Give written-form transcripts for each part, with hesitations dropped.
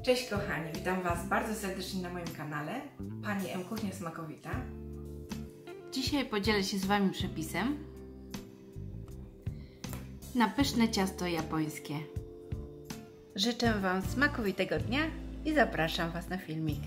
Cześć kochani, witam Was bardzo serdecznie na moim kanale Pani M. Kuchnia Smakowita. Dzisiaj podzielę się z Wami przepisem na pyszne ciasto japońskie. Życzę Wam smakowitego dnia i zapraszam Was na filmik.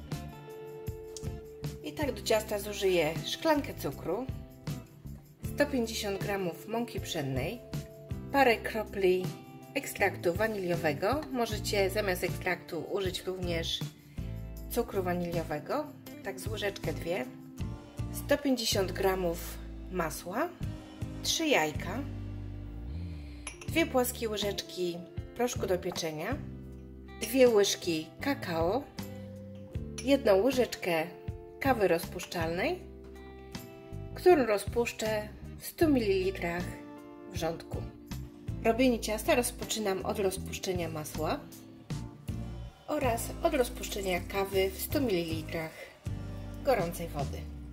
I tak do ciasta zużyję szklankę cukru, 150 g mąki pszennej, parę kropli ekstraktu waniliowego. Możecie zamiast ekstraktu użyć również cukru waniliowego, tak z łyżeczkę 2, 150 g masła, 3 jajka, 2 płaskie łyżeczki proszku do pieczenia, 2 łyżki kakao, 1 łyżeczkę kawy rozpuszczalnej, którą rozpuszczę w 100 ml wrzątku. Robienie ciasta rozpoczynam od rozpuszczenia masła oraz od rozpuszczenia kawy w 100 ml gorącej wody.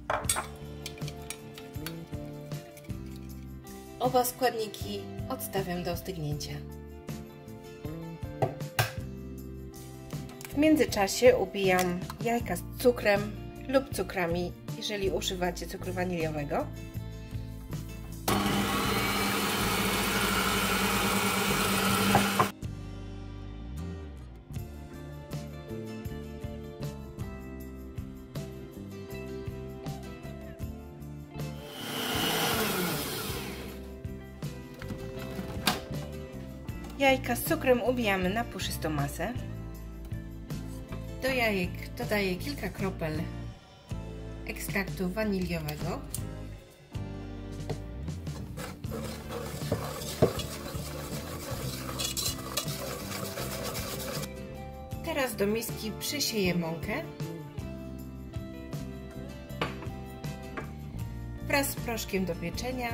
Oba składniki odstawiam do ostygnięcia. W międzyczasie ubijam jajka z cukrem lub cukrami, jeżeli używacie cukru waniliowego. Jajka z cukrem ubijamy na puszystą masę. Do jajek dodaję kilka kropel ekstraktu waniliowego. Teraz do miski przysieję mąkę wraz z proszkiem do pieczenia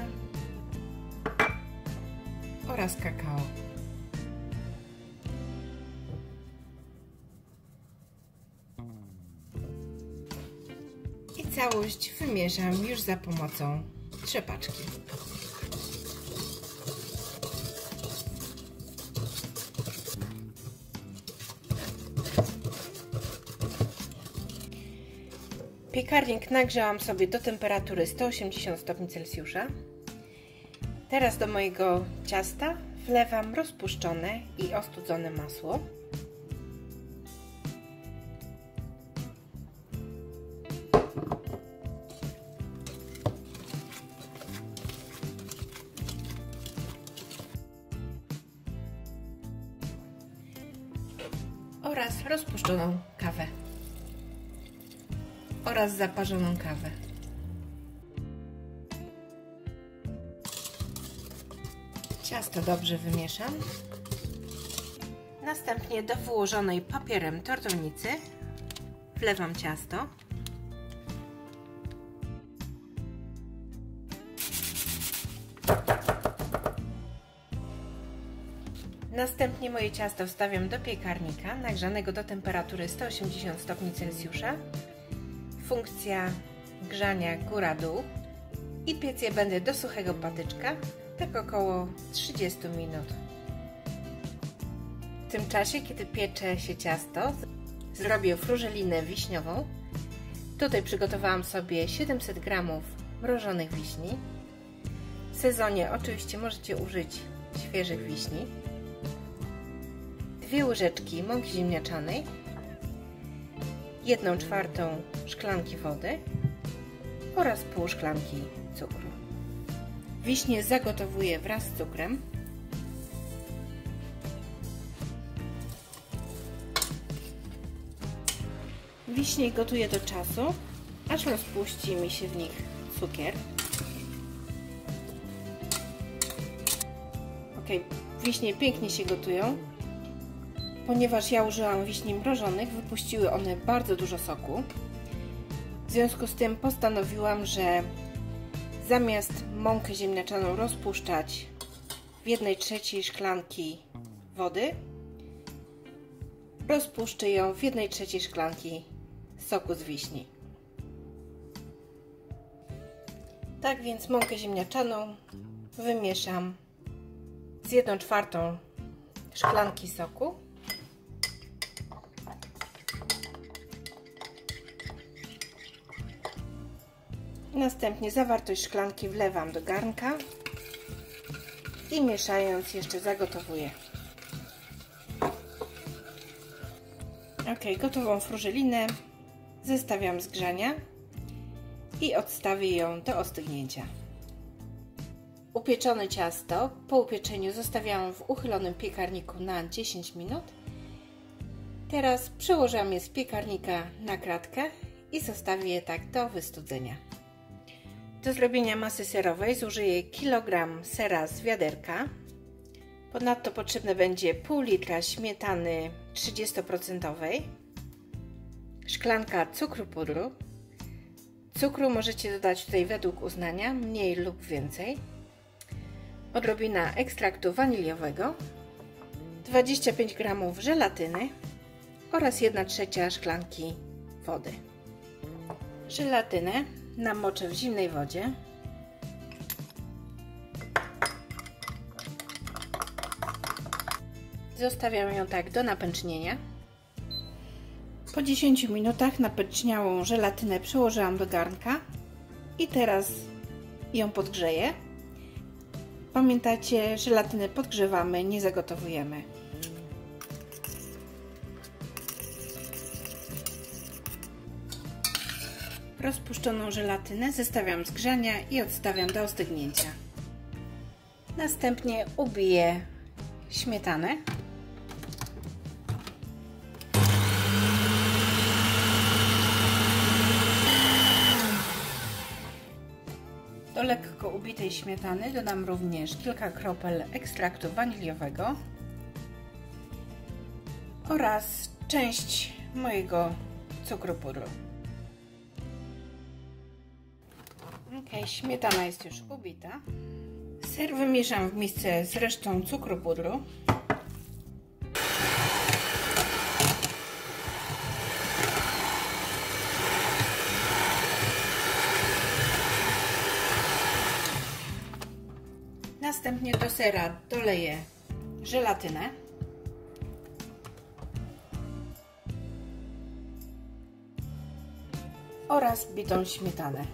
oraz kakao. I całość wymieszam już za pomocą trzepaczki. Piekarnik nagrzałam sobie do temperatury 180 stopni Celsjusza. Teraz do mojego ciasta wlewam rozpuszczone i ostudzone masło. Oraz rozpuszczoną kawę oraz zaparzoną kawę. Ciasto dobrze wymieszam. Następnie do wyłożonej papierem tortownicy wlewam ciasto. Następnie moje ciasto wstawiam do piekarnika nagrzanego do temperatury 180 stopni Celsjusza. Funkcja grzania góra-dół i piec je będę do suchego patyczka, tak około 30 minut. W tym czasie, kiedy piecze się ciasto, zrobię frużelinę wiśniową. Tutaj przygotowałam sobie 700 g mrożonych wiśni. W sezonie oczywiście możecie użyć świeżych wiśni. 2 łyżeczki mąki ziemniaczanej, 1/4 szklanki wody oraz pół szklanki cukru. Wiśnie zagotowuję wraz z cukrem. Wiśnie gotuję do czasu, aż rozpuści mi się w nich cukier. Ok, wiśnie pięknie się gotują. Ponieważ ja użyłam wiśni mrożonych, wypuściły one bardzo dużo soku. W związku z tym postanowiłam, że zamiast mąkę ziemniaczaną rozpuszczać w 1/3 szklanki wody, rozpuszczę ją w 1/3 szklanki soku z wiśni. Tak więc mąkę ziemniaczaną wymieszam z 1/4 szklanki soku Następnie zawartość szklanki wlewam do garnka i mieszając jeszcze zagotowuję. Ok, gotową frużelinę zestawiam z grzania i odstawię ją do ostygnięcia. Upieczone ciasto po upieczeniu zostawiam w uchylonym piekarniku na 10 minut. Teraz przełożyłam je z piekarnika na kratkę i zostawię je tak do wystudzenia. Do zrobienia masy serowej zużyję kilogram sera z wiaderka. Ponadto potrzebne będzie pół litra śmietany 30%, szklanka cukru pudru. Cukru możecie dodać tutaj według uznania, mniej lub więcej. Odrobina ekstraktu waniliowego, 25 g żelatyny oraz 1/3 szklanki wody. Żelatynę namoczę w zimnej wodzie. Zostawiam ją tak do napęcznienia. Po 10 minutach napęczniałą żelatynę przełożyłam do garnka i teraz ją podgrzeję. Pamiętajcie, żelatynę podgrzewamy, nie zagotowujemy. Rozpuszczoną żelatynę zestawiam z grzania i odstawiam do ostygnięcia. Następnie ubiję śmietanę. Do lekko ubitej śmietany dodam również kilka kropel ekstraktu waniliowego oraz część mojego cukru pudru. Ok, śmietana jest już ubita. Ser wymieszam w misce z resztą cukru pudru. Następnie do sera doleję żelatynę. Oraz bitą śmietanę.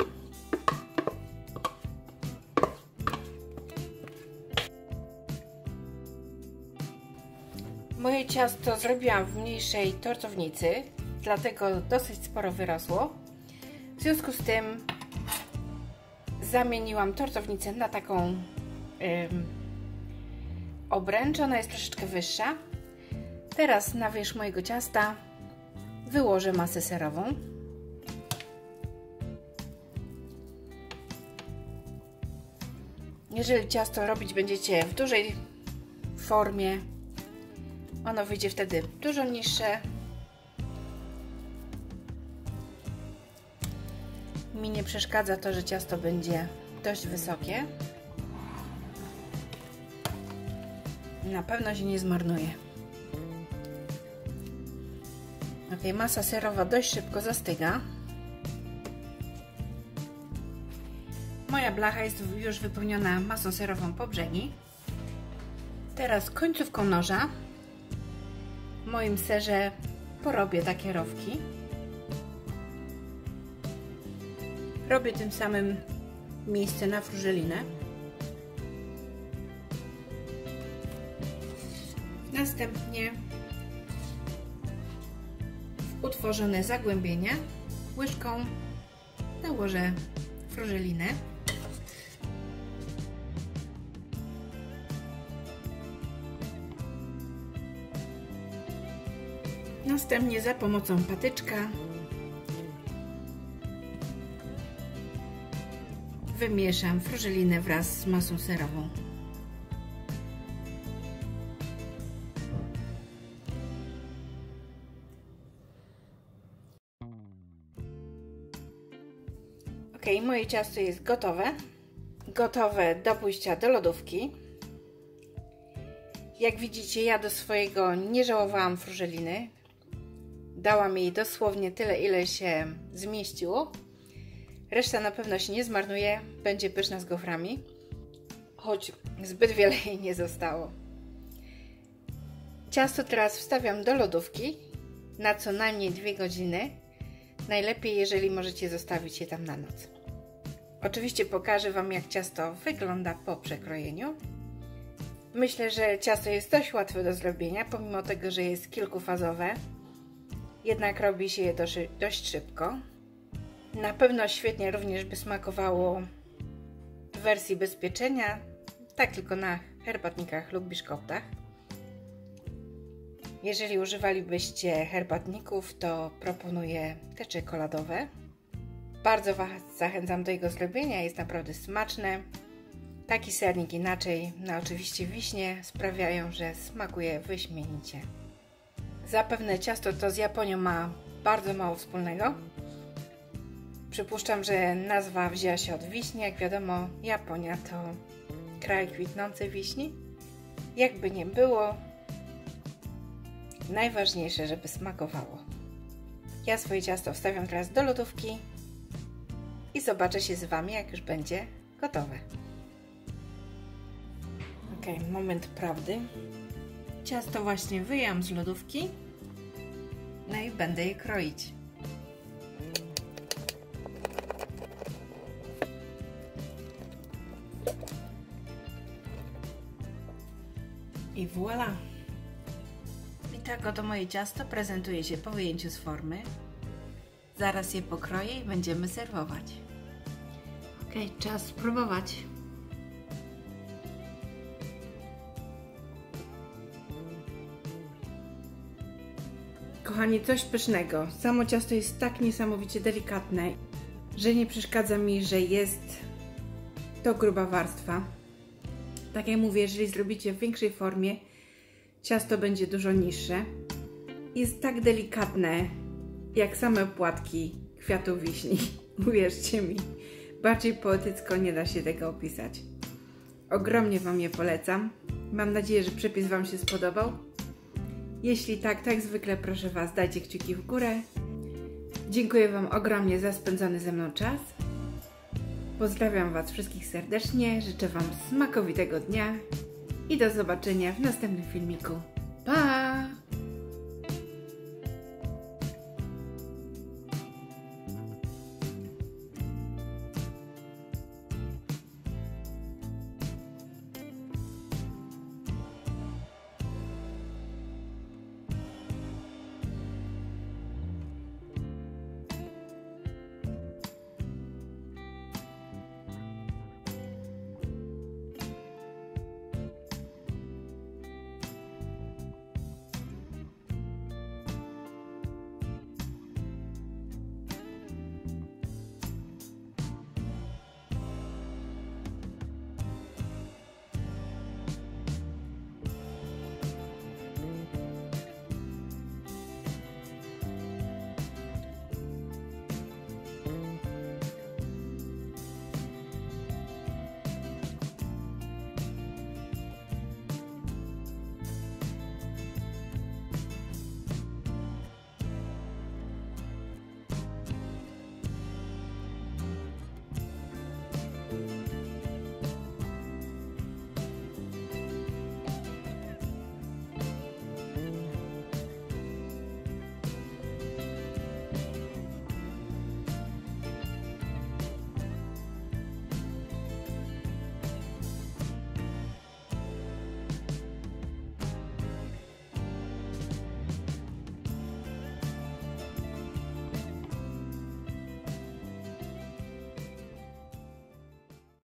Moje ciasto zrobiłam w mniejszej tortownicy, dlatego dosyć sporo wyrosło. W związku z tym zamieniłam tortownicę na taką obręcz, ona jest troszeczkę wyższa. Teraz na wierzch mojego ciasta wyłożę masę serową. Jeżeli ciasto robić będziecie w dużej formie, ono wyjdzie wtedy dużo niższe. Mi nie przeszkadza to, że ciasto będzie dość wysokie. Na pewno się nie zmarnuje. Ok, masa serowa dość szybko zastyga. Moja blacha jest już wypełniona masą serową po brzegi. Teraz końcówką noża w moim serze porobię takie rowki. Robię tym samym miejsce na frużelinę. Następnie w utworzone zagłębienia łyżką nałożę frużelinę. Następnie za pomocą patyczka wymieszam frużelinę wraz z masą serową. Ok, moje ciasto jest gotowe. Gotowe do pójścia do lodówki. Jak widzicie, ja do swojego nie żałowałam frużeliny. Dałam jej dosłownie tyle, ile się zmieściło. Reszta na pewno się nie zmarnuje, będzie pyszna z goframi, choć zbyt wiele jej nie zostało. Ciasto teraz wstawiam do lodówki na co najmniej 2 godziny. Najlepiej, jeżeli możecie zostawić je tam na noc. Oczywiście pokażę Wam, jak ciasto wygląda po przekrojeniu. Myślę, że ciasto jest dość łatwe do zrobienia, pomimo tego, że jest kilkufazowe. Jednak robi się je dość szybko. Na pewno świetnie również by smakowało w wersji bez pieczenia, tak tylko na herbatnikach lub biszkoptach. Jeżeli używalibyście herbatników, to proponuję te czekoladowe. Bardzo Was zachęcam do jego zrobienia, jest naprawdę smaczne. Taki sernik inaczej, no oczywiście wiśnie, sprawiają, że smakuje wyśmienicie. Zapewne ciasto to z Japonią ma bardzo mało wspólnego. Przypuszczam, że nazwa wzięła się od wiśni. Jak wiadomo, Japonia to kraj kwitnącej wiśni. Jakby nie było, najważniejsze, żeby smakowało. Ja swoje ciasto wstawiam teraz do lodówki i zobaczę się z Wami, jak już będzie gotowe. Ok, moment prawdy. Ciasto właśnie wyjęłam z lodówki. No i będę je kroić. I voilà! I tak oto moje ciasto prezentuje się po wyjęciu z formy. Zaraz je pokroję i będziemy serwować. Ok, czas spróbować. Kochani, coś pysznego. Samo ciasto jest tak niesamowicie delikatne, że nie przeszkadza mi, że jest to gruba warstwa. Tak jak mówię, jeżeli zrobicie w większej formie, ciasto będzie dużo niższe. Jest tak delikatne, jak same płatki kwiatów wiśni. Uwierzcie mi, bardziej poetycko nie da się tego opisać. Ogromnie Wam je polecam. Mam nadzieję, że przepis Wam się spodobał. Jeśli tak, tak zwykle proszę Was, dajcie kciuki w górę. Dziękuję Wam ogromnie za spędzony ze mną czas. Pozdrawiam Was wszystkich serdecznie, życzę Wam smakowitego dnia i do zobaczenia w następnym filmiku. Pa!